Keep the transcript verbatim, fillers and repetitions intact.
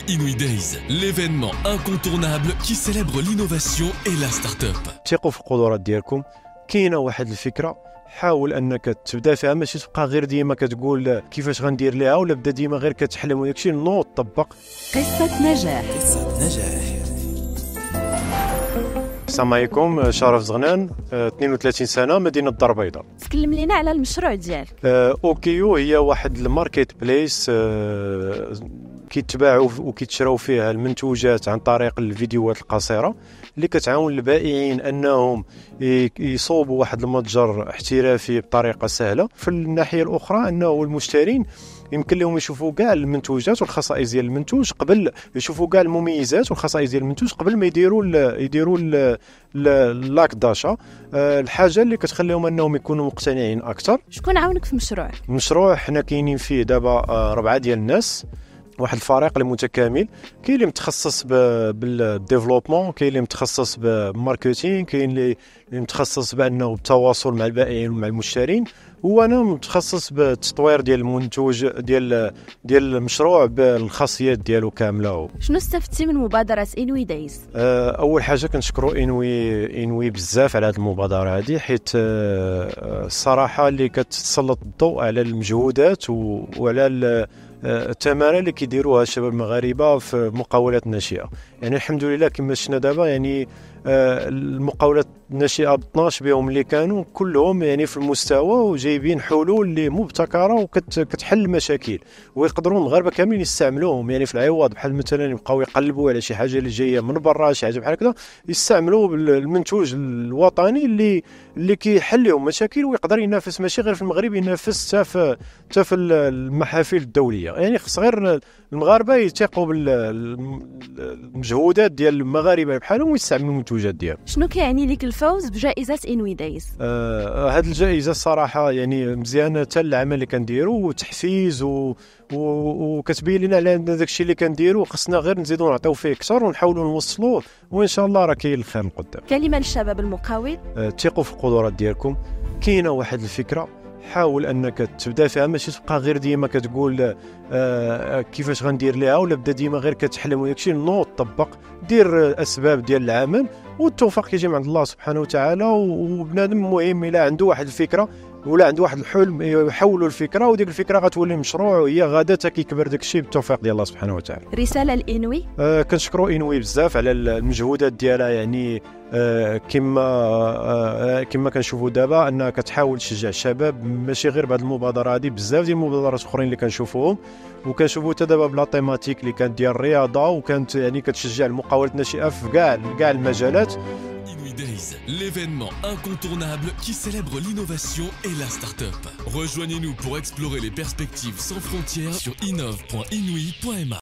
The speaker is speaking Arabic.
Inouï Days, l'événement incontournable qui célèbre l'innovation et la start-up. ثقوا في القدرات ديالكم. كاينه واحد الفكره، حاول انك تبدا فيها، ماشي تبقى غير ديما كتقول كيفاش غندير ليها، ولا بدا ديما غير كتحلم وداكشي. نوض طبق. قصة نجاح. قصة نجاح. السلام عليكم، شرف زغنان، اثنين وثلاثين سنه، مدينه الدار البيضاء. تكلم لينا على المشروع ديالك. اوكيو هي واحد الماركت بليس أه كيتباعوا وكيتشراو فيها المنتوجات عن طريق الفيديوهات القصيره اللي كتعاون البائعين انهم يصوبوا واحد المتجر احترافي بطريقه سهله. في الناحيه الاخرى انه المشترين يمكن لهم يشوفوا كاع المنتوجات والخصائص ديال المنتوج قبل يشوفوا كاع المميزات والخصائص ديال المنتوج قبل ما يديروا ال يديروا اللاك داشا، الحاجه اللي كتخليهم انهم يكونوا مقتنعين اكثر. شكون عاونك في مشروعك؟ المشروع حنا كاينين فيه دابا ربعه ديال الناس، واحد الفريق اللي متكامل. كاين اللي متخصص بالديفلوبمون، كاين اللي متخصص بالماركتينغ، كاين اللي متخصص بانه بالتواصل مع البائعين ومع المشترين، وانا متخصص بالتطوير ديال المنتوج ديال ديال المشروع بالخاصيات ديالو كامله. شنو استفدتي من مبادره انوي دايز؟ اول حاجه كنشكروا انوي انوي بزاف على هذه المبادره هذه، حيت الصراحه اللي كتسلط الضوء على المجهودات وعلى التمارين اللي كيديروها الشباب المغاربه في مقاولات الناشئه. يعني الحمد لله كما شفنا دابا، يعني المقاولات الناشئه ب اثناش بهم اللي كانوا كلهم يعني في المستوى وجايبين حلول اللي مبتكره وكتحل المشاكل، ويقدروا المغاربه كاملين يستعملوهم. يعني في العوض بحال مثلا يبقاو يقلبوا على شي حاجه اللي جايه من برا، شي حاجه بحال هكذا، يستعملوا المنتوج الوطني اللي اللي كيحل لهم مشاكل ويقدر ينافس، ماشي غير في المغرب، ينافس حتى في حتى في المحافل الدوليه. يعني خص غير المغاربه يثقوا بالمجهودات ديال المغاربه بحالهم ويستعملوا المنتوجات ديالهم. شنو كيعني لك الفوز بجائزه انوي دايز؟ آه هذه الجائزه الصراحه يعني مزيانه حتى العمل اللي كنديروا وتحفيز و... و... وكتبين لنا على داك الشيء اللي كنديروا، خصنا غير نزيدوا نعطيو فيه اكثر ونحاولوا نوصلوه، وان شاء الله راه كاين الخير من قدام. كلمه للشباب المقاول. آه ثقوا في القدرات ديالكم. كاينه واحد الفكره، حاول انك تبدا فيها، ماشي تبقى غير ديما كتقول آه كيفاش غندير ليها، ولا بدا ديما غير كتحلم وداكشي. نوض طبق، دير الاسباب ديال العمل، والتوفيق كيجي من عند الله سبحانه وتعالى. وبنادم مهم الا عنده واحد الفكره ولا عنده واحد الحلم يحولوا الفكره، وديك الفكره غتولي مشروع، وهي غادا كيكبر داك الشيء بالتوفيق ديال الله سبحانه وتعالى. رساله لانوي. آه كنشكروا انوي بزاف على المجهودات ديالها. يعني آه كما آه كما كنشوفوا دابا انها كتحاول تشجع الشباب، ماشي غير بهذه المبادره هذه، بزاف ديال المبادرات اخرين اللي كنشوفوهم، وكنشوفوا حتى دابا بلا تيماتيك اللي كانت ديال الرياضه، وكانت يعني كتشجع المقاولات الناشئه في كاع كاع المجالات. Inouï Days, l'événement incontournable qui célèbre l'innovation et la start-up. Rejoignez-nous pour explorer les perspectives sans frontières sur innov point inouï point ma.